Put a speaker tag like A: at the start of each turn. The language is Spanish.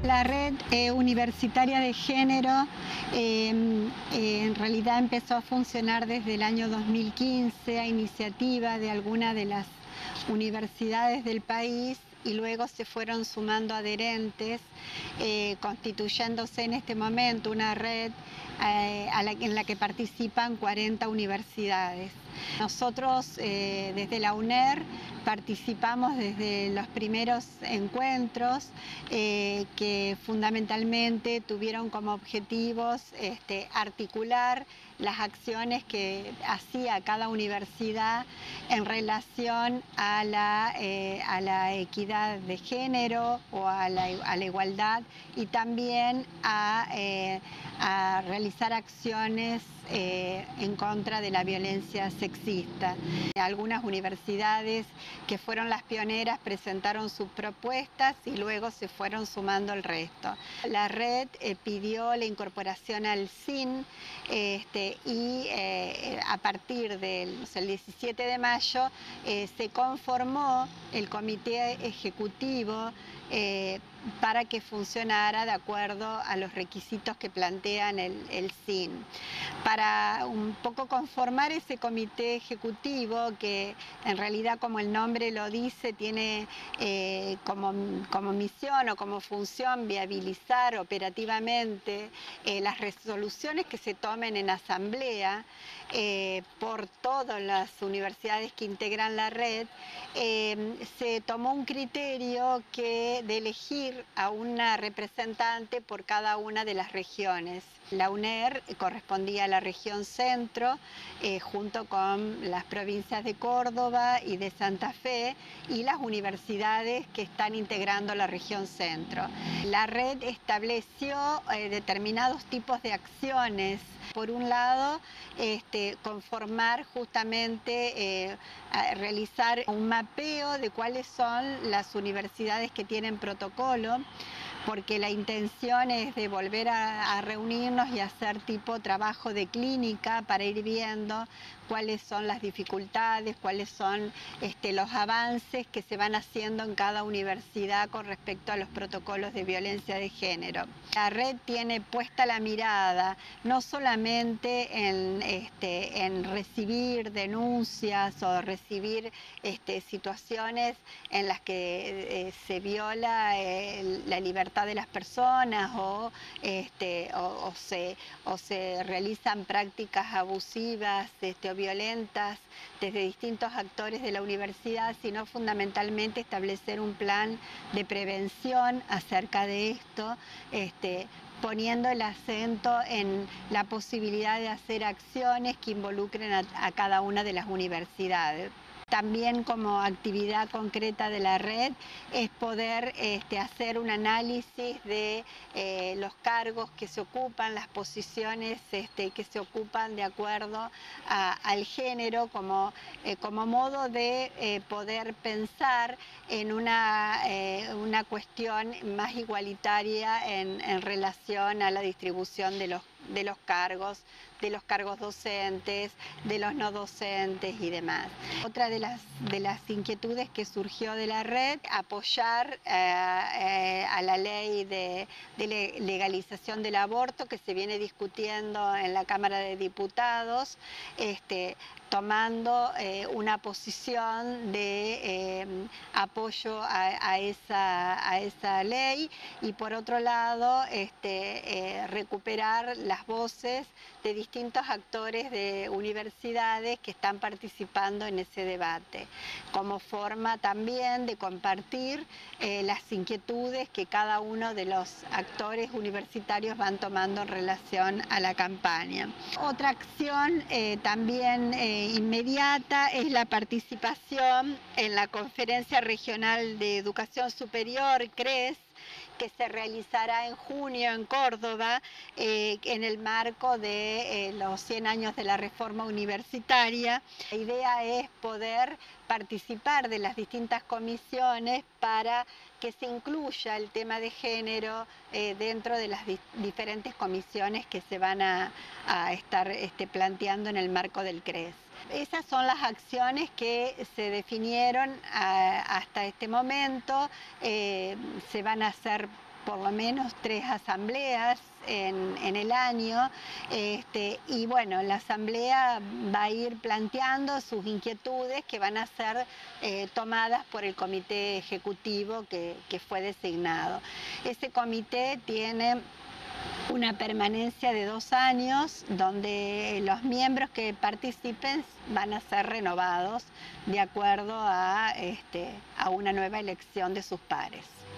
A: La red universitaria de género en realidad empezó a funcionar desde el año 2015 a iniciativa de algunas de las universidades del país y luego se fueron sumando adherentes, constituyéndose en este momento una red en la que participan 40 universidades. Nosotros desde la UNER participamos desde los primeros encuentros que fundamentalmente tuvieron como objetivos articular las acciones que hacía cada universidad en relación a la equidad de género o a la igualdad y también a realizar acciones en contra de la violencia sexista. Algunas universidades que fueron las pioneras presentaron sus propuestas y luego se fueron sumando el resto. La red pidió la incorporación al CIN y a partir del 17 de mayo se conformó el comité ejecutivo para que funcionara de acuerdo a los requisitos que plantean el CIN. Para un poco conformar ese comité ejecutivo, que en realidad, como el nombre lo dice, tiene como misión o como función viabilizar operativamente las resoluciones que se tomen en asamblea por todas las universidades que integran la red, se tomó un criterio de elegir a una representante por cada una de las regiones. La UNER correspondía a la región centro, junto con las provincias de Córdoba y de Santa Fe y las universidades que están integrando la región centro. La red estableció determinados tipos de acciones. Por un lado, conformar justamente, realizar un mapeo de cuáles son las universidades que tienen protocolo, porque la intención es de volver a reunirnos y hacer tipo trabajo de clínica para ir viendo cuáles son las dificultades, cuáles son los avances que se van haciendo en cada universidad con respecto a los protocolos de violencia de género. La red tiene puesta la mirada no solamente en recibir denuncias o recibir situaciones en las que se viola la libertad de las personas o se realizan prácticas abusivas o violentas desde distintos actores de la universidad, sino fundamentalmente establecer un plan de prevención acerca de esto, poniendo el acento en la posibilidad de hacer acciones que involucren a cada una de las universidades. También como actividad concreta de la red es poder hacer un análisis de los cargos que se ocupan, las posiciones que se ocupan de acuerdo al género como modo de poder pensar en una cuestión más igualitaria en relación a la distribución de los cargos docentes, de los no docentes y demás. Otra de las inquietudes que surgió de la red, apoyar a la ley de legalización del aborto que se viene discutiendo en la Cámara de Diputados, tomando una posición de apoyo a esa ley y por otro lado recuperar las voces de distintos actores de universidades que están participando en ese debate, como forma también de compartir las inquietudes que cada uno de los actores universitarios van tomando en relación a la campaña. Otra acción también inmediata es la participación en la Conferencia Regional de Educación Superior, CRES, que se realizará en junio en Córdoba en el marco de los 100 años de la reforma universitaria. La idea es poder participar de las distintas comisiones para que se incluya el tema de género dentro de las diferentes comisiones que se van a estar planteando en el marco del CRES. Esas son las acciones que se definieron hasta este momento. Se van a hacer por lo menos 3 asambleas en el año, y bueno, la asamblea va a ir planteando sus inquietudes que van a ser tomadas por el comité ejecutivo que fue designado. Ese comité tiene una permanencia de 2 años, donde los miembros que participen van a ser renovados de acuerdo a una nueva elección de sus pares.